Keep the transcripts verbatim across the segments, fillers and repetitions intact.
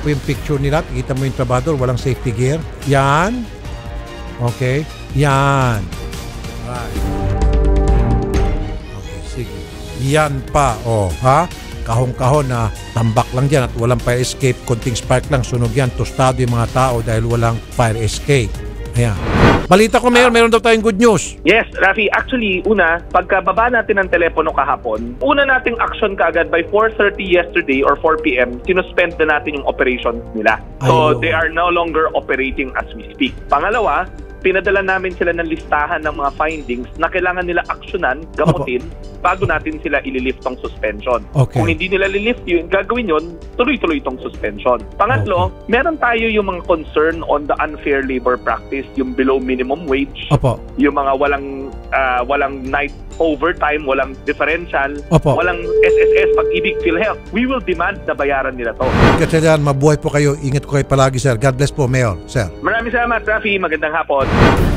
po yung picture nila. Kita mo yung trabador, walang safety gear. Yan. Okay. Yan. Right. Okay, sige. Yan pa. Oh, ha? Kahon-kahon na tambak lang dyan at walang fire escape. Konting spark lang, sunog yan. Tostado yung mga tao dahil walang fire escape. Ayan. Balita ko, Mayor, meron daw tayong good news. Yes, Rafi. Actually, una, pagkababa natin ng telepono kahapon, una nating action kaagad by four thirty yesterday or four p m, sinuspend na natin yung operations nila. So, Ayun. They are no longer operating as we speak. Pangalawa, pinadala namin sila ng listahan ng mga findings na kailangan nila aksyonan, gamutin, Opo. bago natin sila ililift tong suspension. Okay. Kung hindi nila lilift yun, gagawin yun, tuloy-tuloy itong suspension. Pangatlo, okay. meron tayo yung mga concern on the unfair labor practice, yung below minimum wage, Opo. yung mga walang uh, walang night overtime, walang differential, Opo. walang S S S, Pag-ibig, PhilHealth. We will demand na bayaran nila to. Kasi dyan, mabuhay po kayo. Ingat ko kayo palagi, sir. God bless po, Mayor. Sir. Maraming salamat, Rafi. Magandang hapon.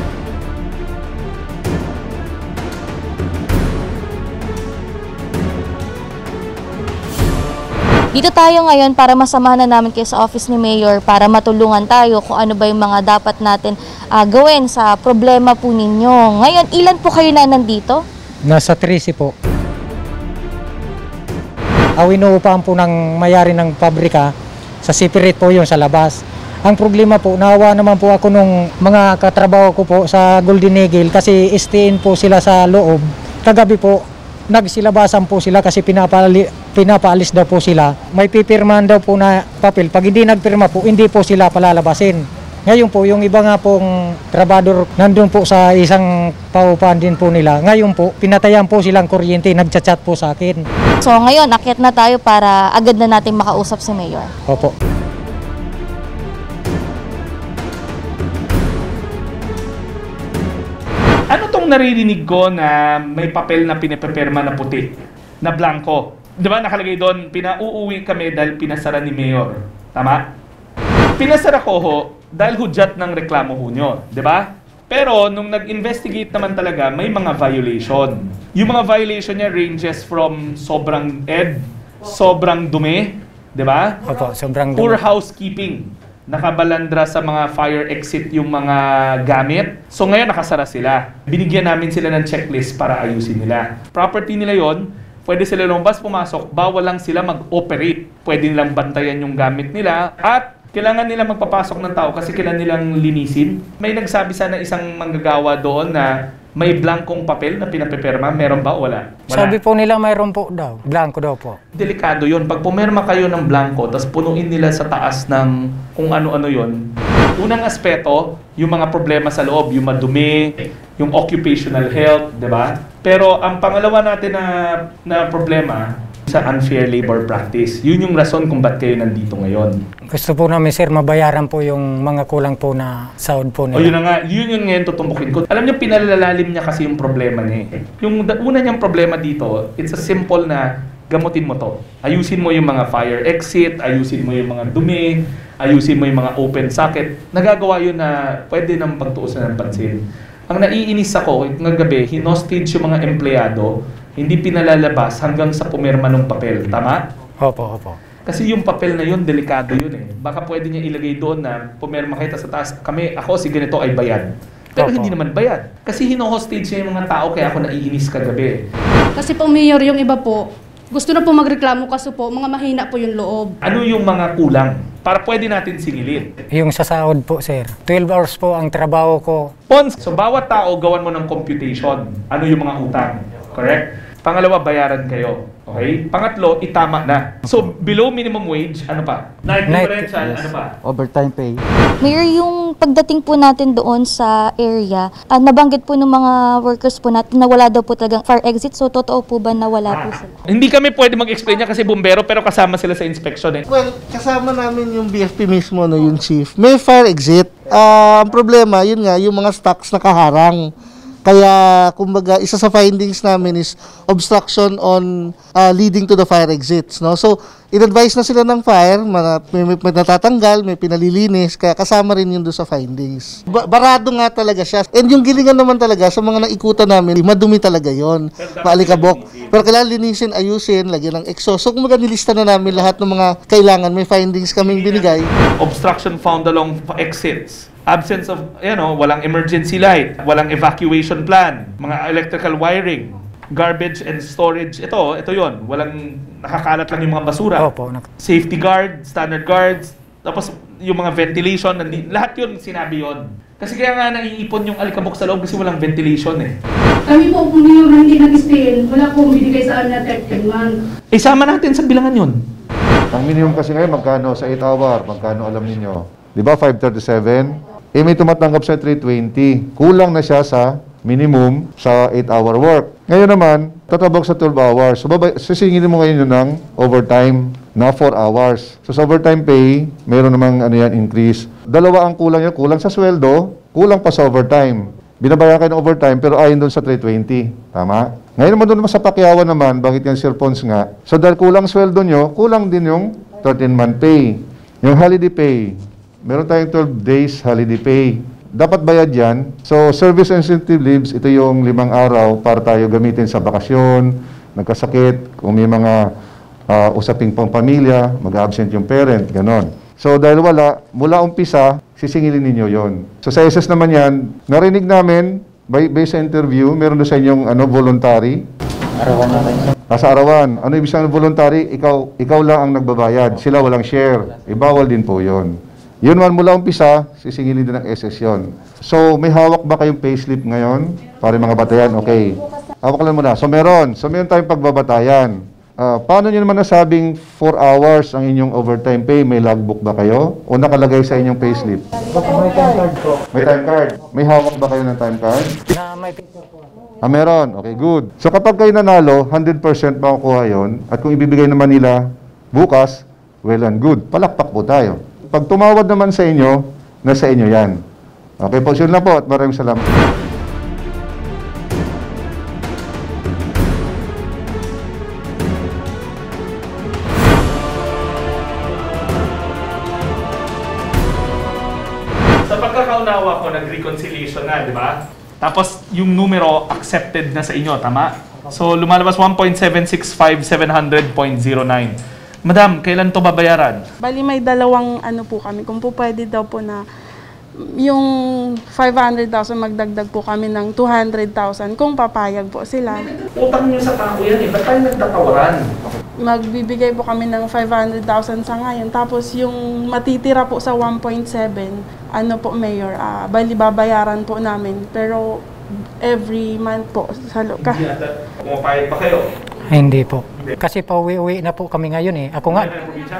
Dito tayo ngayon para masamahan na namin kayo sa office ni Mayor para matulungan tayo kung ano ba yung mga dapat natin uh, gawin sa problema po ninyo. Ngayon, ilan po kayo na nandito? Nasa trisi po. Awinuupahan po ng mayari ng pabrika, sa separate po yun sa labas. Ang problema po, nawa naman po ako nung mga katrabaho ko po sa Golden Eagle kasi istiin po sila sa loob. Kagabi po, nagsilabasan po sila kasi pinapali, pinapaalis daw po sila. May pipirmahan daw po na papel. Pag hindi nagpirma po, hindi po sila palalabasin. Ngayon po, yung iba nga pong trabador nandun po sa isang paupahan din po nila. Ngayon po, pinatayan po silang kuryente, nagchat-chat po sa akin. So ngayon, akyat na tayo para agad na natin makausap si Mayor. Opo. Ano tong naririnig ko na may papel na pinapapirma na puti, na blanco? Di ba nakalagay doon, pinauuwi kami dahil pinasara ni Mayor. Tama? Pinasara ko ho dahil hudyat ng reklamo ho nyo. Di ba? Pero nung nag-investigate naman talaga, may mga violation. Yung mga violation niya ranges from sobrang ed, sobrang dumi, di ba? Opo, sobrang dumi. Poor housekeeping. Nakabalandra sa mga fire exit yung mga gamit. So ngayon nakasara sila. Binigyan namin sila ng checklist para ayusin nila. Property nila yon, pwede sila lumabas, pumasok, bawal lang sila mag-operate. Pwede nilang bantayan yung gamit nila at kailangan nila magpapasok ng tao kasi kailangan nilang linisin. May nagsabi sana isang manggagawa doon na may blankong papel na pinapipirma. Meron ba? Wala. Wala. Sabi po nila mayroon po daw. Blanco daw po. Delikado yun. Pag pumirma kayo ng blanco, tapos punuin nila sa taas ng kung ano-ano yun. Unang aspeto, yung mga problema sa loob, yung madumi, yung occupational health, di ba? Pero ang pangalawa natin na, na problema, sa unfair labor practice. Yun yung rason kung ba't kayo nandito ngayon. Gusto po namin, sir, mabayaran po yung mga kulang po na sahod po nila. O yun na nga, yun yung ngayon tutumbukin ko. Alam niyo, pinalalalim niya kasi yung problema niya eh. Yung una niyang problema dito, it's a simple na gamutin mo to. Ayusin mo yung mga fire exit, ayusin mo yung mga dumi, ayusin mo yung mga open socket. Nagagawa yun na pwede nang pagtuusan ng pansin. Ang naiinis ako, ng gabi, hinostage yung mga empleyado, hindi pinalalabas hanggang sa pumirma ng papel. Tama? Opo, opo. Kasi yung papel na yun, delikado yun eh. Baka pwede niya ilagay doon na pumirma kayo sa taas, kami, ako si ganito ay bayad. Pero Opo. hindi naman bayad. Kasi hino-hostage niya yung mga tao kaya ako naiinis kagabi. Kasi po, Mayor, yung iba po, gusto na po magreklamo kasi po, mga mahina po yung loob. Ano yung mga kulang? Para pwede natin singilin. Yung sa sahod po, sir. twelve hours po ang trabaho ko. Pons, so bawat tao gawan mo ng computation. Ano yung mga utang? Correct? Pangalawa, bayaran kayo. Okay? Pangatlo, itama na. So, below minimum wage, ano pa? Night differential, yes. Ano pa? Overtime pay. Mayor, yung pagdating po natin doon sa area, uh, nabanggit po ng mga workers po natin na wala daw po talagang fire exit. So, totoo po ba na wala Ah. po sila? Hindi kami pwede mag-explain niya kasi bumbero pero kasama sila sa inspection eh. Well, kasama namin yung B F P mismo, no, yung chief. May fire exit. Ah, ang problema, yun nga, yung mga stocks nakaharang. Kaya, kumbaga, isa sa findings namin is obstruction on uh, leading to the fire exits. No? So, in-advise na sila ng fire, may, may, may natatanggal, may pinalilinis, kaya kasama rin yun doon sa findings. Ba- barado nga talaga siya. And yung gilingan naman talaga, sa mga naikutan namin, madumi talaga yon, maalikabok. Pero kailangan linisin, ayusin, lagyan ng exhaust. So, kumbaga, nilista na namin lahat ng mga kailangan. May findings kaming binigay. Obstruction found along exits. Absence of, you know, walang emergency light, walang evacuation plan, mga electrical wiring, garbage and storage. Ito, ito yon, walang nakakalat lang yung mga basura. Opo. Safety guard, standard guards, tapos yung mga ventilation, nandi- lahat yun sinabi yon. Kasi kaya nga naiipon yung alikabok sa loob kasi walang ventilation eh. Kami po kung yung hindi nag-stay, wala pong binigay sa amin na thirteen months. Isama natin sa bilangan yun. Ang minimum kasi ngayon, magkano sa eight hour, magkano alam ninyo? Di ba five thirty-seven? Eh may tumatanggap sa three twenty. Kulang na siya sa minimum sa eight hour work. Ngayon naman, tatabag sa twelve hours. So babay, sisingilin mo ngayon yun ng overtime na four hours. So sa overtime pay, meron namang ano yan, increase. Dalawa ang kulang yan, kulang sa sweldo, kulang pa sa overtime. Binabayaran kayo ng overtime pero ayon doon sa three twenty. Tama? Ngayon naman doon naman sa Pakyawan naman, bakit yan Sir Pons nga? So dahil kulang sweldo nyo, kulang din yung thirteen month pay. Yung holiday pay, meron tayong twelve days holiday pay. Dapat bayad yan. So, service incentive leaves, ito yung limang araw para tayo gamitin sa bakasyon, nagkasakit, kung may mga uh, usaping pang pamilya, mag-absent yung parent, ganon. So, dahil wala, mula umpisa, sisingilin ninyo yon. So, sa S S naman yan, narinig namin, by, based sa interview, meron na sa inyong ano, voluntary. Arawan na rin. Sa arawan. Ano ibig sabihin ng voluntary? Ikaw, ikaw lang ang nagbabayad. Sila walang share. Ibawal din po yon. Yun man mula umpisa, sisingilin din ng S S yun. So, may hawak ba kayong payslip ngayon? Para mga batayan, okay. Hawak lang muna. So, meron. So, meron tayong pagbabatayan. Uh, paano nyo naman nasabing four hours ang inyong overtime pay? May logbook ba kayo? O nakalagay sa inyong payslip? May time card po. May time card. May hawak ba kayo ng time card? Na may picture po. Ah, meron. Okay, good. So, kapag kayo nanalo, one hundred percent makukuha yun. At kung ibibigay naman nila bukas, well and good. Palakpak po tayo. Pag tumawad naman sa inyo, nasa inyo yan. Okay po, yun lang po at maraming salamat. Sa pagkakaunawa ko, nag-reconciliation na, di ba? Tapos yung numero accepted na sa inyo, tama? So lumalabas one point seven six five seven hundred point zero nine. Madam, kailan to babayaran? Bali may dalawang ano po kami, kung po pwede daw po na yung five hundred thousand magdagdag po kami ng two hundred thousand kung papayag po sila. Utang niyo sa tao yan eh, ba't tayo nagtatawaran? Magbibigay po kami ng five hundred thousand sa ngayon, tapos yung matitira po sa one point seven, ano po Mayor, uh, bali babayaran po namin, pero every month po sa loka. Hindi ata, pumapayag ba kayo? Hindi po. Kasi pauwi-uwi na po kami ngayon eh. Ako nga,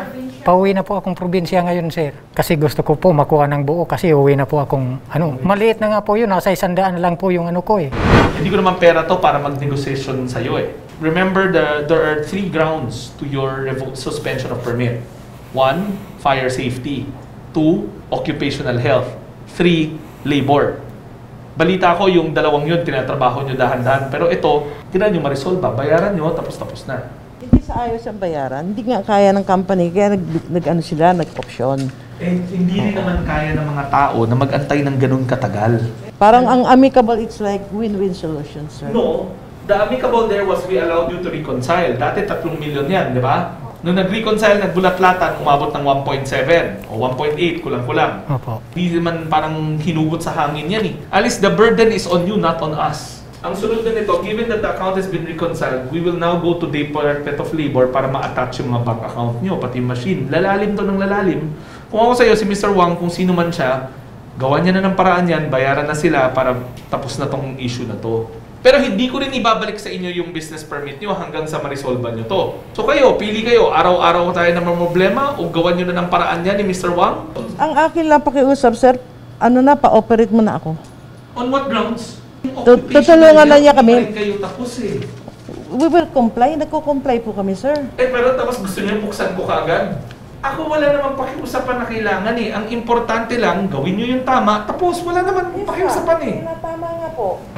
pauwi na po akong probinsya ngayon, sir. Kasi gusto ko po makuha ng buo kasi uwi na po akong, ano, maliit na nga po yun. Nasa isandaan lang po yung ano ko eh. Hindi ko naman pera to para mag-negotiation sa'yo eh. Remember, the, there are three grounds to your revo- suspension of permit. One, fire safety. Two, occupational health. Three, labor. Balita ko yung dalawang yun, tinatrabaho nyo dahan-dahan. Pero ito, kailangan nyo ma-resolve, bayaran nyo, tapos-tapos na. Hindi sa ayos ang bayaran. Hindi nga kaya ng company, kaya nag, nag ano sila, nag-option. Eh, hindi rin naman kaya ng mga tao na mag-antay ng ganun katagal. Parang ang amicable, it's like win-win solution, sir. No, the amicable there was we allowed you to reconcile. Dati tatlong milyon yan, di ba? Nung nag-reconcile, nagbulat-latan, umabot ng one point seven o one point eight, kulang-kulang. Opo. Hindi naman parang hinugot sa hangin yan eh. At least the burden is on you, not on us. Ang sunod na nito, given that the account has been reconciled, we will now go to Department of Labor para ma-attach yung mga bank account nyo, pati yung machine. Lalalim to ng lalalim. Kung ako sa'yo, si Mister Wang, kung sino man siya, gawan niya na ng paraan yan, bayaran na sila para tapos na tong issue na to. Pero hindi ko rin ibabalik sa inyo yung business permit nyo hanggang sa ma-resolve nyo to. So kayo, pili kayo, araw-araw tayo na problema o gawan nyo na ng paraan yan ni Mister Wang? Ang akin lang pakiusap, sir, ano na, pa-operate mo na ako. On what grounds? Tutulungan na niya kami. Hindi kayo tapos eh. We will comply. Nagko-comply po kami, sir. Eh, pero tapos gusto niyo buksan ko kaagad. Ako wala namang pakiusapan na kailangan eh. Ang importante lang, gawin niyo yung tama, tapos wala naman pakiusapan eh. Tama nga po.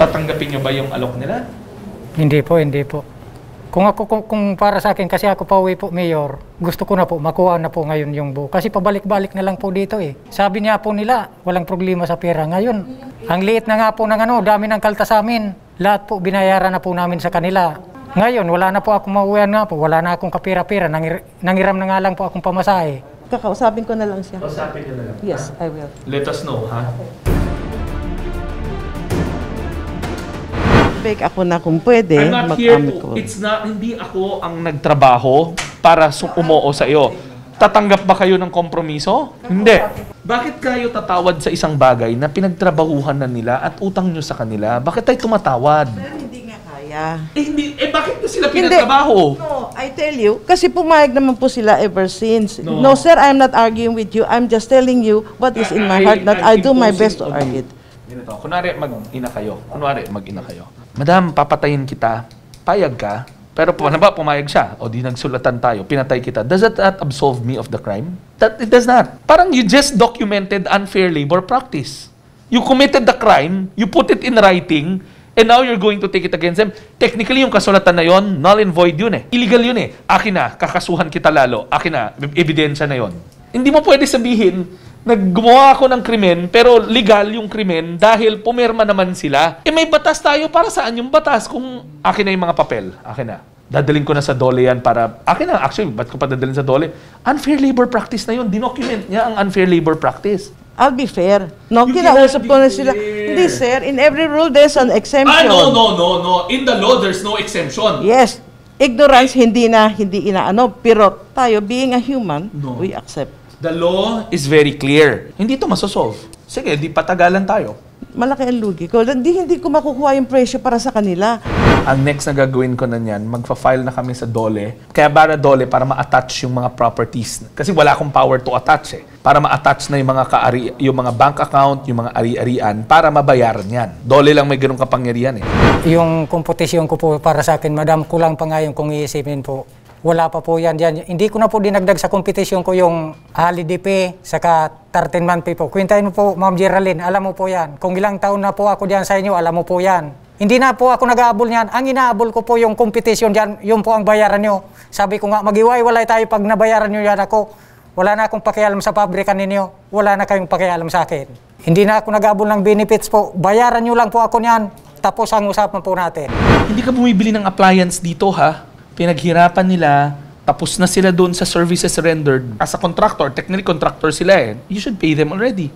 tatanggapin nyo ba yung alok nila? Hindi po, hindi po. Kung ako kung, kung para sa akin kasi ako pauwi po, Mayor, gusto ko na po makuha na po ngayon yung buo. Kasi pabalik-balik na lang po dito eh. Sabi niya po nila, walang problema sa pera. Ngayon, ang liit na nga po ng ano, dami ng kaltas sa amin. Lahat po binayaran na po namin sa kanila. Ngayon, wala na po akong mauwian nga po. Wala na akong kapira-pira. Nangir nangiram na nga lang po akong pamasahe. Kakausapin ko na lang siya. Kausapin nyo na lang. Yes, I will. Let us know, ha? Bake ako na kung pwede. I'm not here to, it's not, hindi ako ang nagtrabaho para umoo sa iyo. Tatanggap ba kayo ng kompromiso? Hindi. Bakit kayo tatawad sa isang bagay na pinagtrabahuhan na nila at utang nyo sa kanila? Bakit tayo tumatawad? Pero hindi nga kaya. Eh, hindi, eh bakit na sila pinagtrabaho? No, I tell you, kasi pumayag naman po sila ever since. No. No, sir, I'm not arguing with you. I'm just telling you what is in my heart that I do my best to argue it. Ganito, kunwari mag-ina kayo. Kunwari mag-ina kayo. Madam, papatayin kita. Payag ka. Pero paano ba pumayag siya? O di nagsulatan tayo, pinatay kita. Does that not absolve me of the crime? That it does not. Parang you just documented unfair labor practice. You committed the crime, you put it in writing, and now you're going to take it against them. Technically, yung kasulatan na yon, null and void yun eh. Illegal yun eh. Akin na, kakasuhan kita lalo. Akin na, ebidensya na yon. Hindi mo pwede sabihin, naggumawa ako ng krimen, pero legal yung krimen dahil pumirma naman sila. Eh may batas tayo, para saan yung batas? Kung akin na yung mga papel, akin na. Dadaling ko na sa dole yan para, akin na, actually, ba't ko pa dadalhin sa dole? Unfair labor practice na yun. Dinocument niya ang unfair labor practice. I'll be fair. No, You kinausap ko cannot na be sila. fair. Hindi, sir. In every rule, there's an exemption. Ah, no, no, no, no. In the law, there's no exemption. Yes. Ignorance, hindi na, hindi inaano. Pero tayo, being a human, No. we accept. The law is very clear. Hindi ito masosolve. Sige, di patagalan tayo. Malaki ang lugi ko. Hindi, hindi ko makukuha yung presyo para sa kanila. Ang next na gagawin ko na niyan, magfa-file na kami sa dole. Kaya para dole, para ma-attach yung mga properties. Kasi wala akong power to attach eh. Para ma-attach na yung mga, kaari, yung mga bank account, yung mga ari-arian, para mabayaran yan. Dole lang may ganung kapangyarihan eh. Yung kompetisyon ko po para sa akin, madam, kulang pa nga yung kung iisipin po. Wala pa po yan dyan. Hindi ko na po dinagdag sa kompetisyon ko yung holiday pay, saka thirteen month pay po. Kwintahin mo po, Ma'am Geraldine, alam mo po yan. Kung ilang taon na po ako dyan sa inyo, alam mo po yan. Hindi na po ako nag-aabol niyan. Ang inaabol ko po yung kompetisyon dyan, yun po ang bayaran nyo. Sabi ko nga, mag-iwaiwalay tayo pag nabayaran nyo yan ako. Wala na akong pakialam sa pabrika ninyo. Wala na kayong pakialam sa akin. Hindi na ako nag-aabol ng benefits po. Bayaran nyo lang po ako niyan. Tapos ang usapan po natin. Hindi ka bumibili ng appliance dito ha. Pinaghirapan nila, tapos na sila doon sa services rendered. As a contractor, technically contractor sila eh. You should pay them already.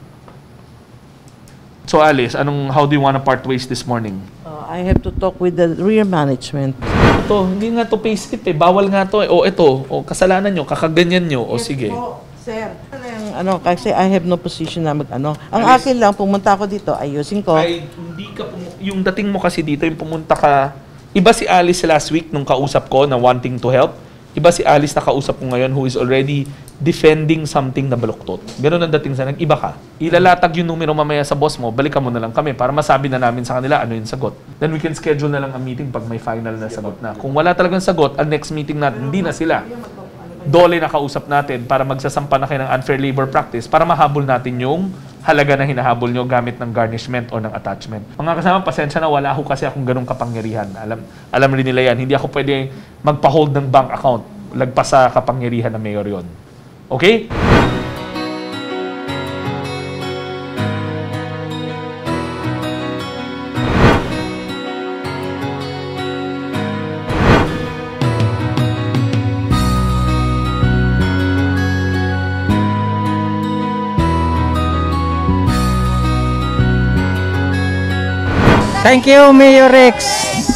So Alice, anong, how do you want to part ways this morning? Uh, I have to talk with the rear management. Ito, hindi nga to payslip eh. Bawal nga to eh. O ito, o kasalanan nyo, kakaganyan nyo, o sige. Po, sir. Ano, kasi I have no position na mag-ano. Ang Alice, akin lang, pumunta ako dito, ayusin ko. Ay, hindi ka, pumu- yung dating mo kasi dito, yung pumunta ka, iba si Alice last week nung kausap ko na wanting to help. Iba si Alice na kausap ko ngayon who is already defending something na baluktot. Ganun ang dating sa nag-iba ka. Ilalatag yung numero mamaya sa boss mo, balikan mo na lang kami para masabi na namin sa kanila ano yung sagot. Then we can schedule na lang ang meeting pag may final na sagot na. Kung wala talagang sagot, ang next meeting natin, hindi na sila. Dole na kausap natin para magsasampa na kayo ng unfair labor practice para mahabol natin yung halaga na hinahabol nyo gamit ng garnishment o ng attachment. Mga kasama, pasensya na, wala ako kasi akong ganung kapangyarihan. Alam, alam rin nila yan. Hindi ako pwede magpa-hold ng bank account. Lagpas sa kapangyarihan ng mayor yon. Okay? Thank you, Mayor Rex.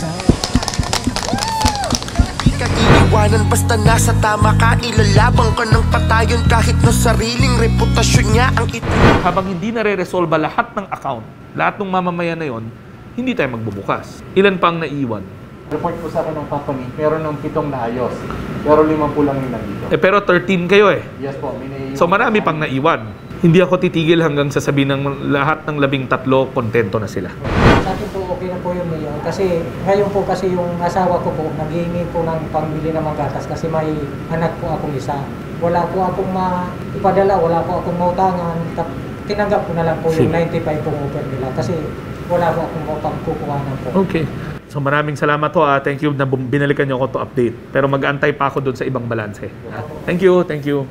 Di ka iiwanan basta nasa tama ka. Ilalabang ka ng patayon kahit na sariling reputasyon niya ang ito. Habang hindi nare-resolve lahat ng account, lahat ng mamamayan na yon, hindi tayo magbubukas. Ilan pa ang naiwan? Report po sa akin ng company, meron ng pitong naayos. Pero limang po lang yung nandito. Eh pero thirteen kayo eh. Yes po, may naiiwan. So marami pang naiwan. Hindi ako titigil hanggang sasabihin ng lahat ng labing tatlo, kontento na sila. Sa akin po okay na po yun, Mayor. Kasi ngayon po kasi yung asawa ko po, naghihingi po ng pangbili ng mga gatas kasi may anak po akong isa. Wala po akong maipadala, wala po akong mautangan. Tinanggap ko na lang po yung ninety-five pong offer nila kasi wala po akong pagkukuhanan po. Okay. So maraming salamat po. Uh, thank you na bum- binalikan niyo ako to update. Pero mag-antay pa ako doon sa ibang balanse. Thank you, thank you.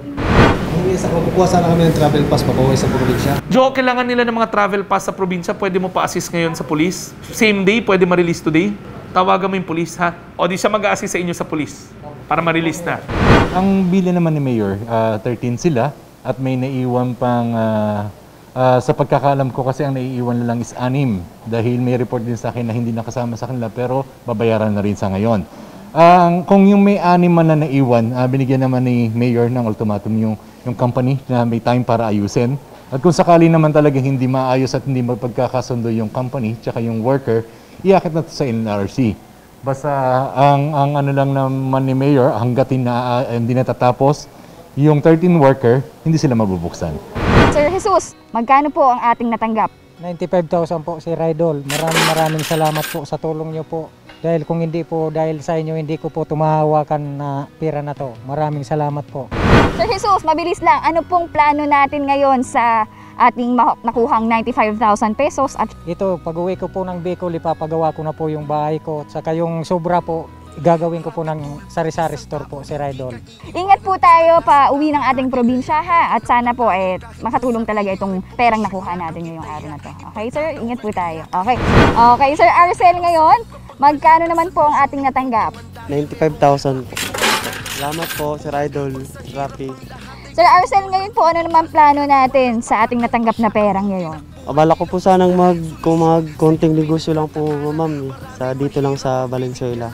Isa ko kukuha sana kami ng travel pass papauwi sa probinsya. Joe, kailangan nila ng mga travel pass sa probinsya. Pwede mo pa-assist ngayon sa police? Same day, pwede ma-release today? Tawagan mo yung police, ha? O di siya mag-assist sa inyo sa police para ma-release na. Ang bili naman ni Mayor, uh, thirteen sila at may naiwan pang uh, Uh, sa pagkakaalam ko kasi ang naiiwan lang is anim dahil may report din sa akin na hindi nakasama sa kanila pero babayaran na rin sa ngayon. Uh, kung yung may anim man na naiwan, uh, binigyan naman ni Mayor ng ultimatum yung, yung company na may time para ayusin. At kung sakali naman talaga hindi maayos at hindi magpagkakasundo yung company tsaka yung worker, iakit na to sa N L R C. Basta ang, ang ano lang naman ni Mayor, hanggat na, uh, hindi natatapos, yung thirteen worker, hindi sila mabubuksan. Sir Jesus, magkano po ang ating natanggap? ninety-five thousand po, Sir Idol. Maraming maraming salamat po sa tulong niyo po. Dahil kung hindi po, dahil sa inyo, hindi ko po tumahawakan na pera na to. Maraming salamat po. Sir Jesus, mabilis lang. Ano pong plano natin ngayon sa ating nakuhang ninety-five thousand pesos? At ito, pag-uwi ko po ng Bicol, ipapagawa ko na po yung bahay ko. At saka yung sobra po, gagawin ko po ng sari-sari store po, Sir Idol. Ingat po tayo pa uwi ng ating probinsya, ha? At sana po eh, makatulong talaga itong perang nakuha natin ngayong araw na to. Okay, sir? Ingat po tayo. Okay. Okay, Sir Arcel, ngayon, magkano naman po ang ating natanggap? ninety-five thousand po. Salamat po, Sir Idol. Rapi. Sir Arcel, ngayon po, ano naman plano natin sa ating natanggap na perang ngayon? Abala ko po sanang mag, kung mag-konting negosyo lang po, ma'am, eh, sa, dito lang sa Valenzuela.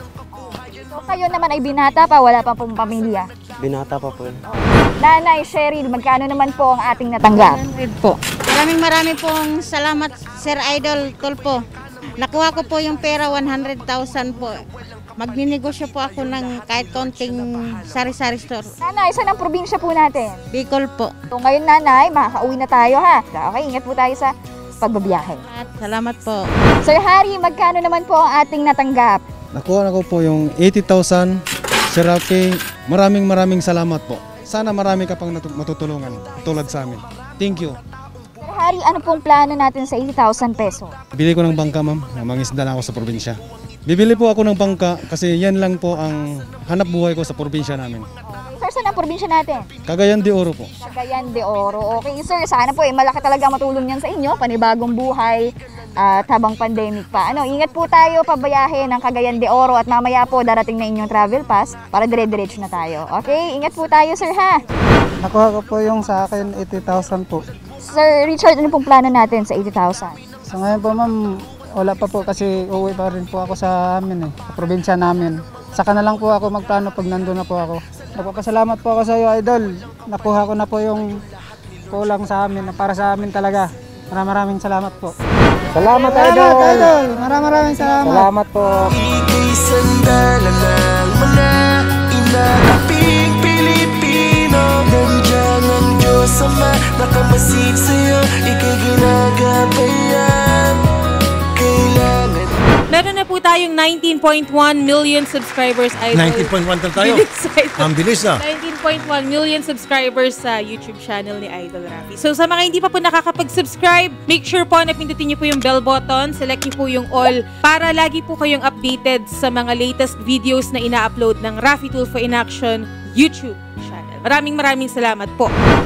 Kayo naman ay binata pa, wala pa pong pamilya. Binata pa po. Nanay Cheryl, magkano naman po ang ating natanggap? one hundred po. Maraming maraming pong salamat, Sir Idol Tulpo. Nakuha ko po yung pera, one hundred thousand po. Magninegosyo po ako ng kahit konting sari-sari store. Nanay, saan ang probinsya po natin? Bicol po. So ngayon, Nanay, makakauwi na tayo, ha? Okay, ingat po tayo sa pagbabiyahe. At salamat po. Sir Harry, magkano naman po ang ating natanggap? Nakuha na ko po yung eighty thousand. Sir Rafi, maraming maraming salamat po. Sana marami ka pang matutulungan tulad sa amin. Thank you. Sir Harry, ano pong plano natin sa eighty thousand peso? Bili ko ng bangka, ma'am. Mangisda na ako sa probinsya. Bibili po ako ng bangka kasi yan lang po ang hanap buhay ko sa probinsya namin. Sir, saan ang probinsya natin? Cagayan de Oro po. Cagayan de Oro. Okay, sir, sana po eh, malaki talaga matulong yan sa inyo, panibagong buhay at habang pandemic pa. Ano, ingat po tayo pabayahe ng Cagayan de Oro at mamaya po darating na inyong travel pass para dire-diretso na tayo. Okay, ingat po tayo, sir, ha? Nakuha ko po yung sa akin eighty thousand po. Sir Richard, ano pong plano natin sa eighty thousand? So ngayon po, ma'am, wala pa po kasi uuwi pa rin po ako sa amin eh, sa probinsya namin. Saka na lang po ako magplano pag nandun na po ako. Nagpapasalamat po ako sa iyo, Idol. Nakuha ko na po yung kulang sa amin, para sa amin talaga. Maraming maraming salamat po. Salamat, Idol! Idol! Idol! Maraming maraming salamat. Salamat po. Ika'y sandala ng mga inaaping Pilipino. Nandiyan ang Diyos Ama, nakamasid sa'yo, ika'y ginagabayan. Kailangan Meron na po tayong nineteen point one million subscribers. Idol. nineteen point one tayo. Bilis, Idol. Ang bilis ah. nineteen point one million subscribers sa YouTube channel ni Idol Rafi. So sa mga hindi pa po nakakapag-subscribe, make sure po na pindutin niyo po yung bell button, select niyo po yung all para lagi po kayong updated sa mga latest videos na ina-upload ng Rafi Tulfo in Action YouTube channel. Maraming maraming salamat po.